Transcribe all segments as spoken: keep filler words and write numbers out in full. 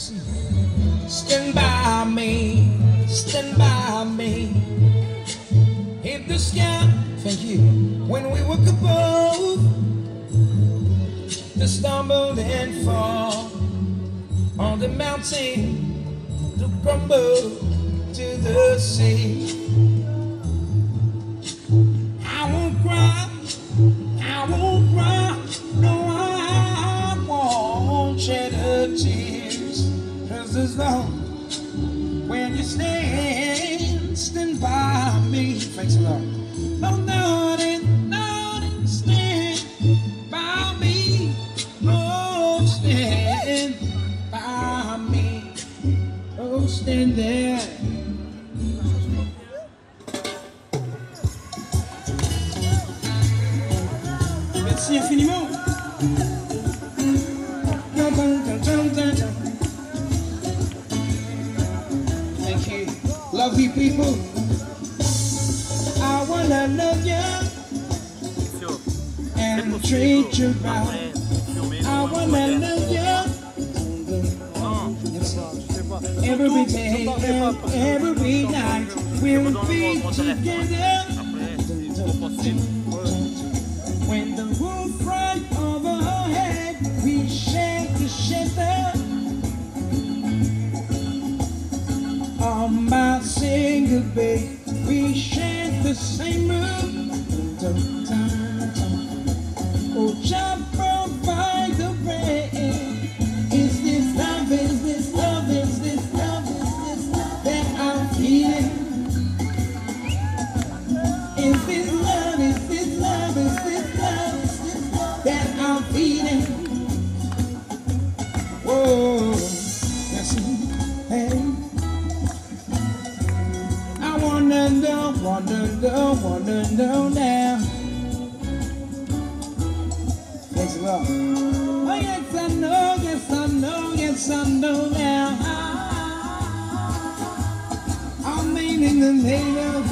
Merci. Stand by me, stand by me. Hit the sky, thank you. When we were above, to stumble and fall on the mountain, to crumble to the sea. I won't cry, I won't cry, no, I won't shed a tears. Cause as long when you stand, stand by me. Thanks a lot. No, no, no, stand by me. Oh, stand by me. Oh, stand there. Merci infiniment. Thank you. Love you people. I wanna love you and treat you right. I wanna love you every day and every night. We'll be together. When the roof right over our head, we share the shelter on my single bed. We share the same room. Oh, just provide the bread. Is this love? Is this love? Is this love? Is this love that I'm feeling? Is this love? Is this love? Is this love? Is this love that I'm feeling? Whoa, yes, hey. I wanna know, wanna know, wanna know now. Thanks a lot. Oh yes, I know, yes, I know, yes, I know now. I'm in the name of.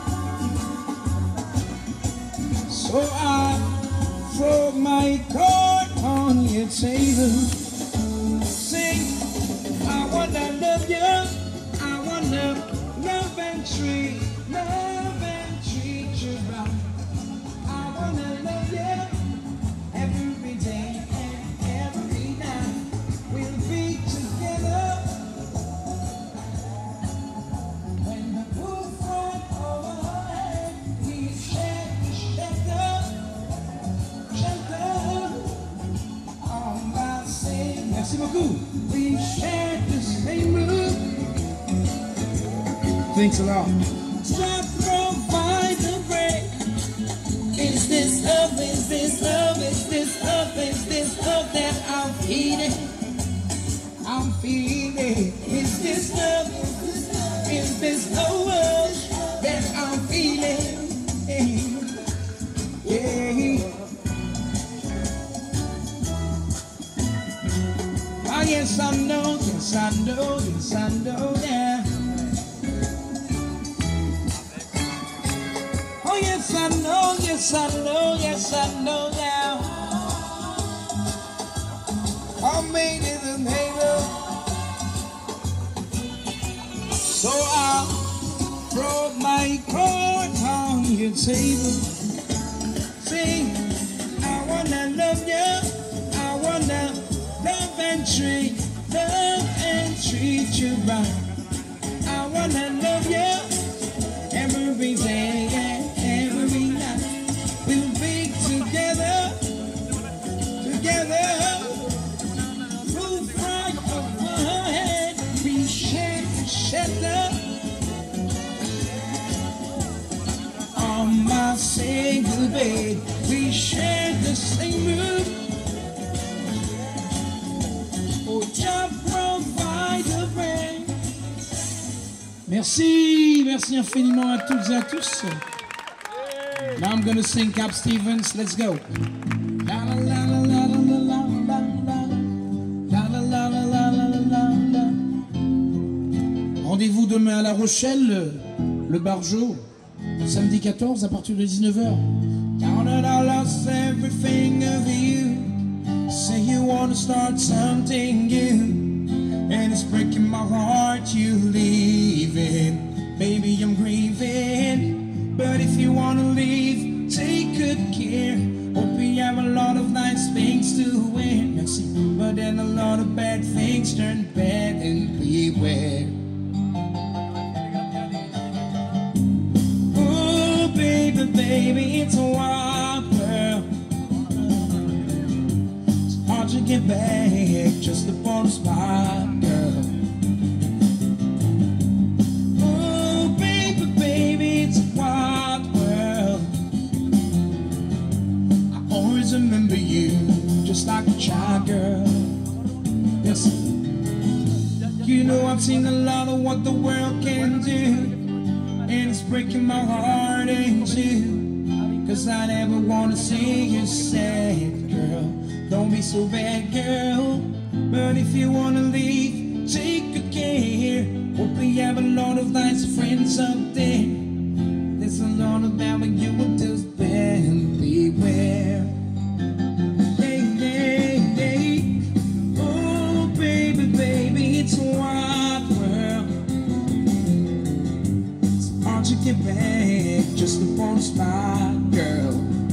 So I throw my card on your table. Sing, I wanna love you, I wanna love and treat, love and treat you right. I wanna love you every day and every night. We'll be together when the roof right over our head. We share the shelter, shelter on my same. Merci beaucoup. We share the same room. Thanks a lot. Just provide the bread. Is this love? Is this love? Is this love? Is this love that I'm feeling? I'm feeling. Is this love? Is this love that I'm feeling? Yeah. Ah, yes, I know. Yes, I know. Yes, I know. Yeah. Oh yes, I know, yes, I know, yes, I know now. I'm made in the neighbor. So I'll throw my cards on your table. See, I wanna love you, I wanna love and treat, love and treat you right. I wanna love you every day and every night. We'll be together, together. Roof right over our head. We share the shelter on my single bed. We share the same room. Oh, just provide the bread. Merci, merci infiniment à toutes et à tous. Now I'm gonna sing Cap Stevens. Let's go. La la la la la la la la la la la la la la la la. Rendez-vous demain à La Rochelle, le Bargeau, samedi quatorze à partir de dix-neuf heures. Counted I lost everything of you. Say you wanna start something new, and it's breaking my heart you leaving. Baby, I'm grieving, but if you wanna leave, take good care. Hope you have a lot of nice things to wear. But then a lot of bad things turn bad, and beware. Oh, baby, baby, it's a wild world. It's hard to get back just upon the spot, girl. Oh, baby, baby, it's a wild world. I always remember you just like a child, girl. Yes. You know I've seen a lot of what the world can do, and it's breaking my heart in two. Cause I never wanna see you sad, girl. Don't be so bad, girl. But if you wanna leave, take good care. Hope you have a lot of nice friends up there. There's a lot of them, but you will just bend, beware. It's a wild world. It's hard to get back just upon the spot, girl.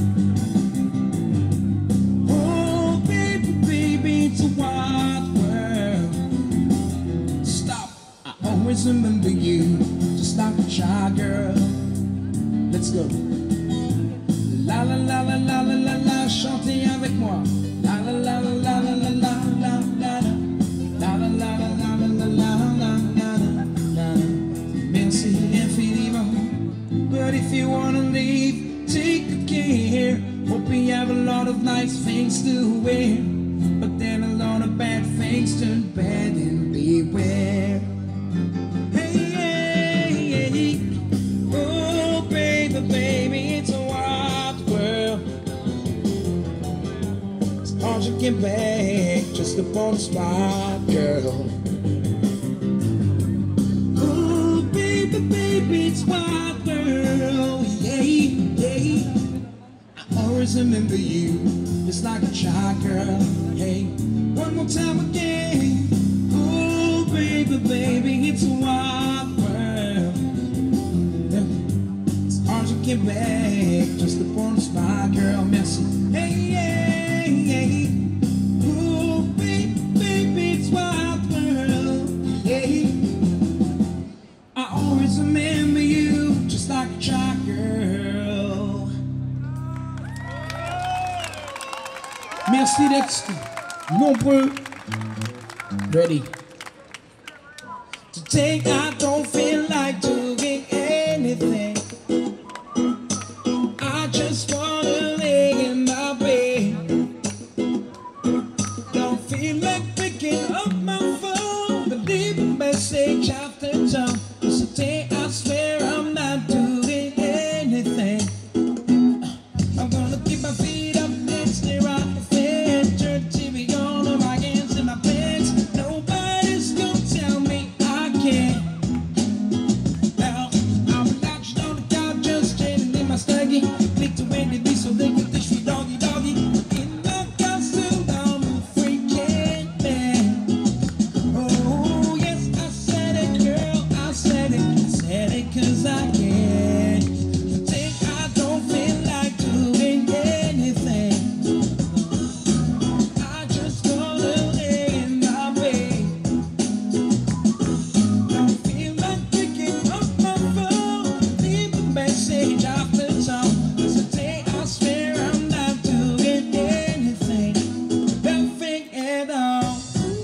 Oh, baby, baby, it's a wild world. Stop. I always remember you just like a child, girl. Let's go. La la la la la la la la, chantez avec moi. La la la la la la la la la la. La la la la la la la la la la. Merci infiniment. But if you wanna leave, take good care. Hope you have a lot of nice things to wear. But then a lot of bad things turn bad, and beware. Hey, hey, hey. Oh, baby, baby, it's a wild world. It's hard to get back just upon the spot, girl. Oh, baby, baby, it's wild world. Yeah, yeah. I always remember you just like a child, girl. Hey, one more time again. Oh, baby, baby, it's a wild world. Yeah. It's hard to get back just upon the spot, girl. Merci. Hey, yeah, yeah. Oh, baby, baby, it's wild world. Yeah. I always remember you just like a child, girl. Merci d'être nombreux. Ready. Today I don't feel like doing anything. I just wanna lay in my bed. Don't feel like picking up my phone, but leave a message after tone. Today I swear I'm not doing anything. I'm gonna keep my feet up and stare out the fan. Turn T V on, on my hands in my pants. Nobody's gonna tell me I can't. Now I'm relaxed on the couch, just chilling in my snuggie. Click to Wendy B so they can dish me doggy doggy. In my costume, I'm a freaking man. Oh yes, I said it, girl, I said it. I said it cause I can. Today I don't feel like doing anything. I just wanna lay in my bed. Don't feel like picking up my phone, leave a message after tone. Today I swear I'm not doing anything, nothing at all.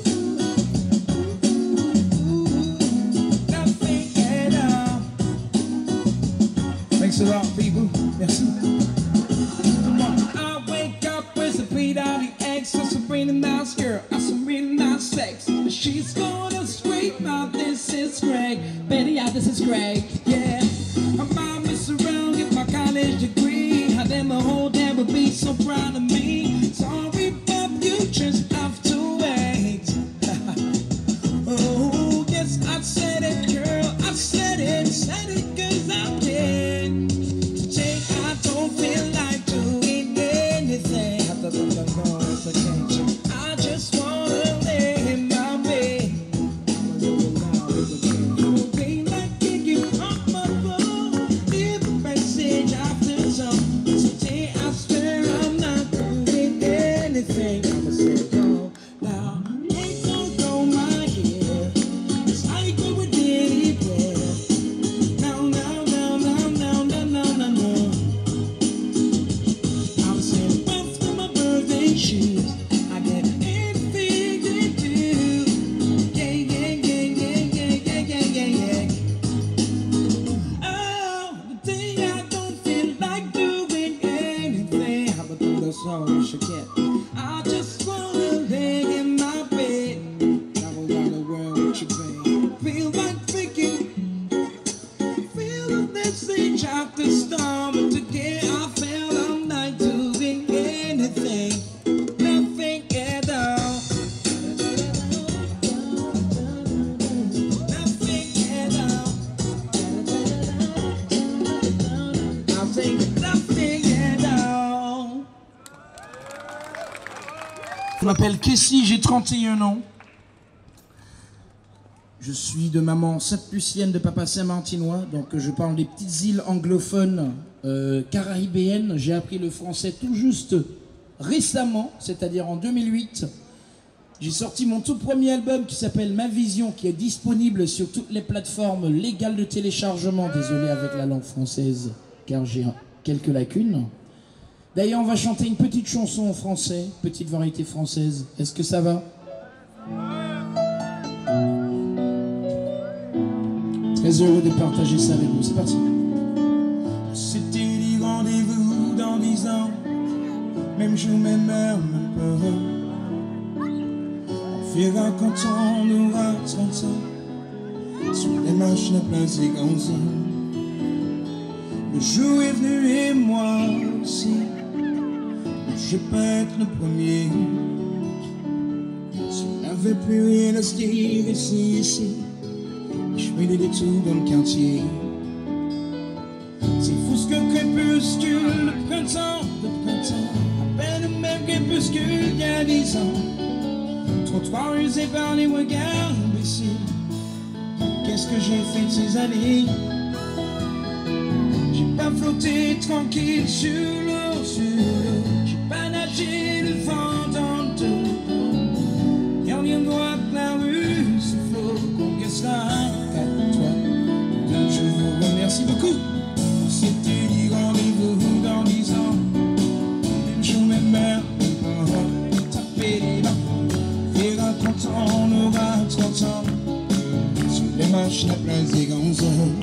Nothing at all. Thanks a lot, people. Merci. Come on. I wake up with a beat out the eggs. That's a really nice girl. That's some really nice sex. She's gonna scream out, this is great. Betty, yeah, this is great. Yeah. My mom is around, get my college degree. How them a whole damn would be so proud of me. Sorry, Bob, you just have to wait. Oh, yes, I said it, girl. I said it, said it cause I can. Today I don't feel like doing anything. I just wanna lay in my bed. sure can. I just wanna lay in my bed, travel around the world with you, babe. Feel like thinking, feel the message out the storm, but today I feel I'm not doing anything, nothing at all. Nothing at all. Nothing, nothing at all. Je m'appelle Kessie, j'ai trente et un ans. Je suis de maman sainte-lucienne, de papa saint-martinois, donc je parle des petites îles anglophones euh, caribéennes. J'ai appris le français tout juste récemment, c'est-à-dire en deux mille huit. J'ai sorti mon tout premier album qui s'appelle Ma Vision, qui est disponible sur toutes les plateformes légales de téléchargement. Désolé avec la langue française, car j'ai quelques lacunes. D'ailleurs, on va chanter une petite chanson en français, petite variété française. Est-ce que ça va ? Très heureux de partager ça avec vous. C'est parti. C'était des rendez-vous dans dix ans, même jour, même heure, même peur. On verra quand on aura trente ans, sur les marches de place des grands hommes. Le jour est venu et moi aussi, je vais pas être le premier. Si on n'avait plus rien à se dire ici, ici, je fais des détours dans le quartier. C'est fou ce que crépuscule, le printemps, le printemps, à peine le même crépuscule il y a dix ans. Trottoir usé par les regards imbéciles. Qu'est-ce que j'ai fait de ces années? J'ai pas flotté tranquille sur l'eau, sur l'eau. J'ai pas nagé le vent dans le dos. Y'a rien droit que la rue, c'est faux qu'on casse la toi. Je vous remercie beaucoup. C'était dit rendez-vous dans dix ans, même jour, même heure, même pas. Taper les mains, verra quand on aura trente ans, sur les marches la place des grands hommes.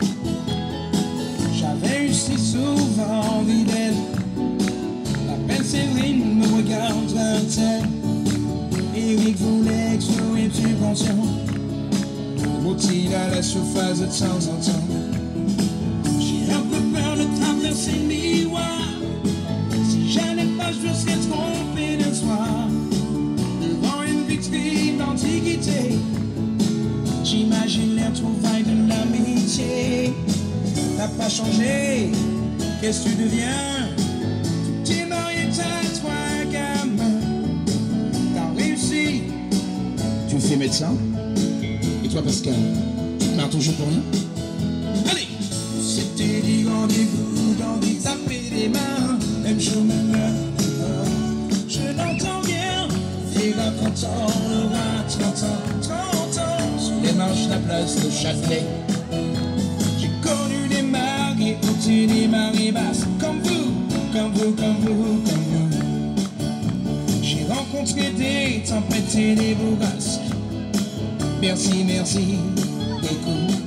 J'avais eu si souvent envie d'elle, la belle Séverine me regarde-t-elle. Eric voulait explorer du conscient, monte-t-il à la surface de temps en temps. J'ai un peu peur de traverser le miroir, si j'allais pas je serais trompé d'un soir, devant une vitrine d'antiquité. J'imagine les retrouvailles de l'amitié. T'as pas changé, qu'est-ce que tu deviens? Tu t'es marié, t'as trois gamins, t'as réussi. Tu me fais médecin? Et toi Pascal, tu te marres toujours pour rien? Allez! C'était dit rendez-vous dans des tapés des mains, même jour, même heure. Je n'entends rien, verra quand on aura trente ans, trente ans, sur les marches de la place de Châtelet. J'ai connu des marées hautes et des marées basses, comme vous, comme vous, comme vous, comme vous. J'ai rencontré des tempêtes et des bourrasques. Merci, merci, des coups.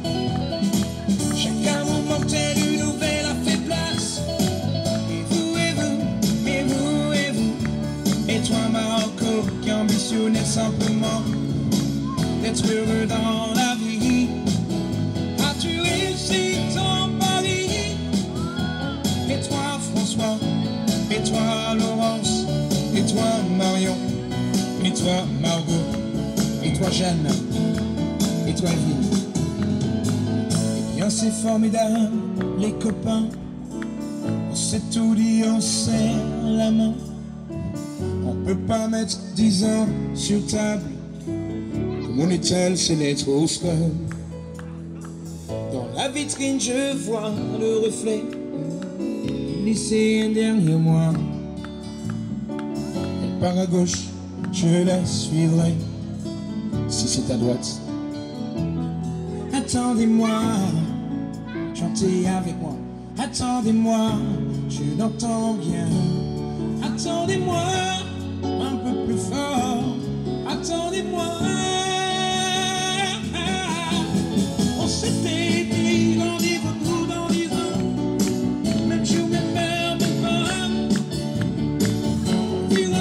Chaque moment tel une nouvelle a fait place. Et vous, et vous, et vous, et vous. Et toi Marco, qui ambitionnait simplement d'être heureux dans la vie. As-tu réussi ton pari? Et toi François, et toi Laurence, et toi Marion, et toi Margot, et toi Jeanne, et toi Evelyne. Eh bien c'est formidable les copains, on s'est tout dit, on serre la main. On peut pas mettre dix ans sur table, comme on étale ses lettres au sperme. Dans la vitrine je vois le reflet du lycéen derrière moi. Elle part à gauche, je la suivrai, si c'est à droite. Attendez-moi, chantez avec moi. Attendez-moi, je n'entends rien. Attendez-moi, un peu plus fort. Attendez-moi. On s'était dit rendez-vous dans dix ans, même jour, même heure, même pas.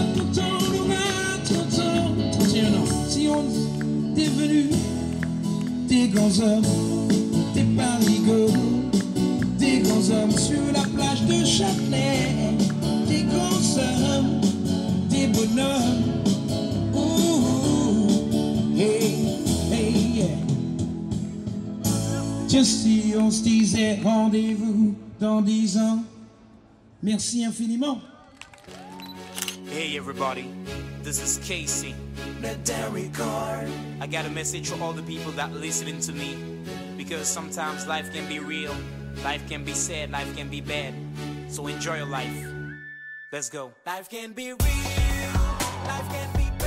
open up. Ooh, hey, hey, yeah. Just si on se disait rendez-vous dans dix ans. Merci infiniment. Hey everybody, this is Casey. Let that record. I got a message for all the people that listening to me, because sometimes life can be real, life can be sad, life can be bad. So enjoy your life. Let's go. Life can be real, life can be